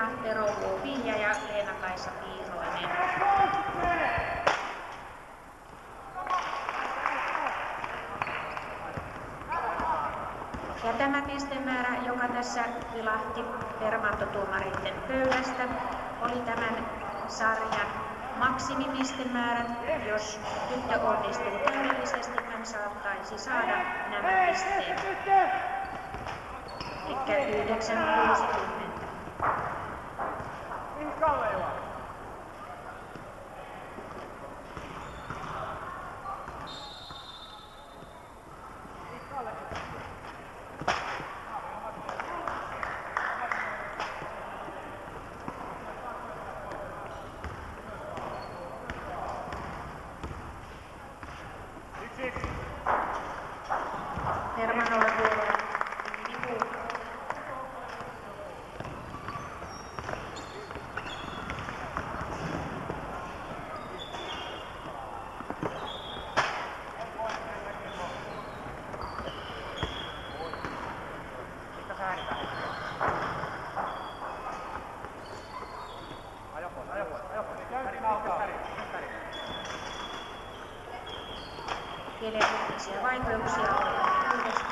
Hanna Perovuo-Pia ja Leena-Kaisa Piiroinen. Ja tämä pistemäärä, joka tässä vilahti permantotuomareiden pöydästä, oli tämän sarjan maksimipistemäärät. Jos tyttö onnistuu täydellisesti, hän saattaisi saada nämä pisteet. Eli 9,60. Herman Olavi BB. Kielellisiä vaikeuksia oli